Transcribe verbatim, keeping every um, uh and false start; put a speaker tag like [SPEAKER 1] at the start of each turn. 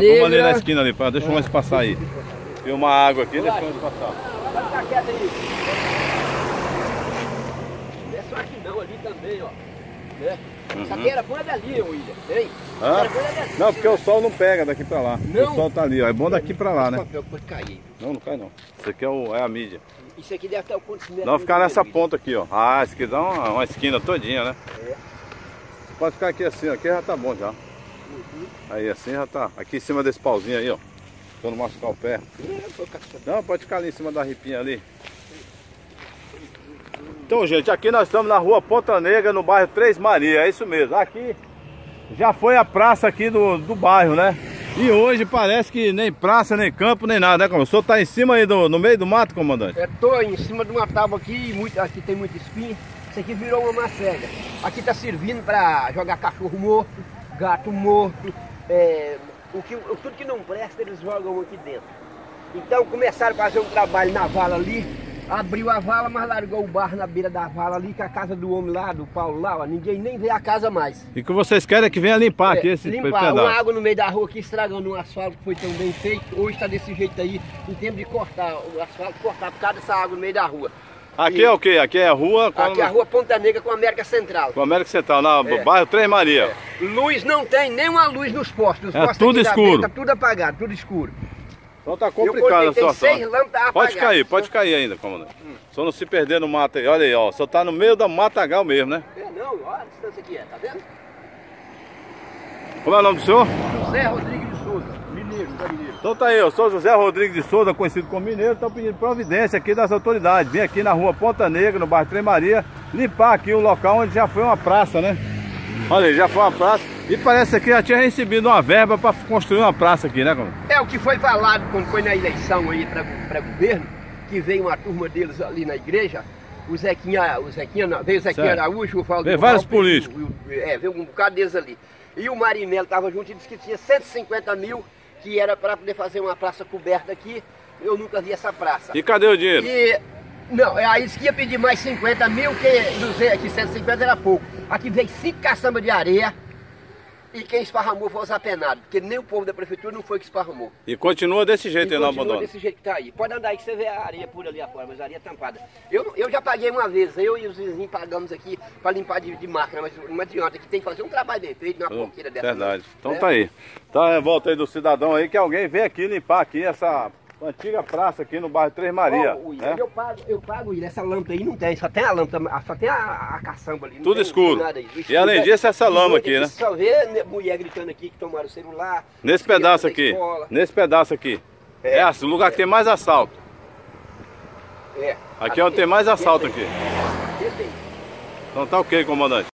[SPEAKER 1] Vamos ali na esquina ali, deixa o ônibus passar aí. Tem uma água aqui, deixa o ônibus passar.
[SPEAKER 2] Vai ficar quieto aí. Não é só aqui não, ali também, ó. Né?
[SPEAKER 1] Uhum.
[SPEAKER 2] Essa aqui era banda ali, William, tem?
[SPEAKER 1] Hã? Não, porque o sol não pega daqui pra lá.
[SPEAKER 2] Não.
[SPEAKER 1] O sol tá ali, ó. É bom daqui pra lá, né?
[SPEAKER 2] Papel pode cair.
[SPEAKER 1] Não, não cai não. Isso aqui é, o, é a mídia.
[SPEAKER 2] Isso aqui deve estar o acontecimento.
[SPEAKER 1] Não, ficar nessa ponta aqui, ó. Ah, isso aqui dá uma, uma esquina todinha, né? É. Você pode ficar aqui assim, ó. Aqui já tá bom já.
[SPEAKER 2] Uhum.
[SPEAKER 1] Aí assim já tá. Aqui em cima desse pauzinho aí, ó. Pra não machucar o pé. Não, pode ficar ali em cima da ripinha ali. Então, gente, aqui nós estamos na rua Ponta Negra, no bairro Três Marias. É isso mesmo. Aqui já foi a praça aqui do, do bairro, né? E hoje parece que nem praça, nem campo, nem nada, né, comandante? O senhor tá em cima aí, do, no meio do mato, comandante?
[SPEAKER 2] Eu tô em cima de uma tábua aqui, muito, aqui tem muito espinho. Isso aqui virou uma macega. Aqui tá servindo para jogar cachorro morto, gato morto, é, o que, tudo que não presta eles jogam aqui dentro. Então começaram a fazer um trabalho na vala ali, abriu a vala, mas largou o barro na beira da vala ali, que a casa do homem lá, do Paulo lá, ó, ninguém nem vê a casa mais.
[SPEAKER 1] E o que vocês querem é que venha limpar
[SPEAKER 2] é,
[SPEAKER 1] aqui esse
[SPEAKER 2] limpar,
[SPEAKER 1] pedaço.
[SPEAKER 2] Uma água no meio da rua aqui, estragando um asfalto que foi tão bem feito, hoje está desse jeito aí, em tempo de cortar o asfalto, cortar por causa dessa água no meio da rua.
[SPEAKER 1] Aqui
[SPEAKER 2] e,
[SPEAKER 1] é o quê? Aqui é a rua...
[SPEAKER 2] Aqui é a rua Ponta Negra com a América Central.
[SPEAKER 1] Com a América Central, na
[SPEAKER 2] é.
[SPEAKER 1] bairro Três Marias.
[SPEAKER 2] É. Luz não tem nenhuma luz nos postos. Os
[SPEAKER 1] é
[SPEAKER 2] postos
[SPEAKER 1] tudo escuro.
[SPEAKER 2] Tá tudo apagado, tudo escuro.
[SPEAKER 1] Então tá complicado a situação.
[SPEAKER 2] Seis lâmpadas
[SPEAKER 1] pode cair, pode cair ainda, comandante. Hum. Só não se perder no mato aí. Olha aí, ó. Só tá no meio da matagal mesmo, né?
[SPEAKER 2] É, não, olha a distância aqui, é, tá vendo?
[SPEAKER 1] Como é o nome do senhor?
[SPEAKER 2] José Rodrigues de Souza, mineiro, tá mineiro.
[SPEAKER 1] Então tá aí, eu sou José Rodrigues de Souza, conhecido como mineiro. Estão pedindo providência aqui das autoridades. Vim aqui na rua Ponta Negra, no bairro Três Marias, limpar aqui o local onde já foi uma praça, né? Olha aí, já foi uma praça. E parece que já tinha recebido uma verba para construir uma praça aqui, né, comandante?
[SPEAKER 2] É o que foi falado quando foi na eleição aí para governo, que veio uma turma deles ali na igreja, o Zequinha, o Zequinha, veio o Zequinha certo. Araújo, o Valdir.
[SPEAKER 1] Veio vários políticos.
[SPEAKER 2] O, o, é, veio um bocado deles ali. E o Marinelo estava junto e disse que tinha cento e cinquenta mil, que era para poder fazer uma praça coberta aqui. Eu nunca vi essa praça.
[SPEAKER 1] E cadê o dinheiro?
[SPEAKER 2] E, não, aí disse que ia pedir mais cinquenta mil, que aqui cento e cinquenta era pouco. Aqui veio cinco caçambas de areia. E quem esparramou foi os apenados, porque nem o povo da prefeitura não foi que esparramou.
[SPEAKER 1] E continua desse jeito,
[SPEAKER 2] e
[SPEAKER 1] aí não
[SPEAKER 2] continua
[SPEAKER 1] abandona?
[SPEAKER 2] desse jeito que tá aí. Pode andar aí que você vê a areia por ali afora, mas a areia tampada. Eu, eu já paguei uma vez, eu e os vizinhos pagamos aqui para limpar de, de máquina, mas não adianta, que tem que fazer um trabalho bem feito numa oh, porqueira dessa.
[SPEAKER 1] Verdade.
[SPEAKER 2] Né?
[SPEAKER 1] Então tá aí. Tá em volta aí do cidadão aí, que alguém vem aqui limpar aqui essa antiga praça aqui no bairro Três Marias.
[SPEAKER 2] Oh,
[SPEAKER 1] né?
[SPEAKER 2] Eu pago, eu pago, William, essa lâmpada aí não tem, só tem a lâmpada, só tem a, a caçamba ali.
[SPEAKER 1] Tudo
[SPEAKER 2] tem,
[SPEAKER 1] escuro.
[SPEAKER 2] Não tem nada aí.
[SPEAKER 1] E além disso, essa lama aqui, né?
[SPEAKER 2] Só vê mulher gritando aqui que tomaram o celular.
[SPEAKER 1] Nesse pedaço aqui, nesse pedaço aqui. É, é o lugar que tem mais assalto.
[SPEAKER 2] É.
[SPEAKER 1] Aqui é onde tem mais assalto aqui. Então tá ok, comandante.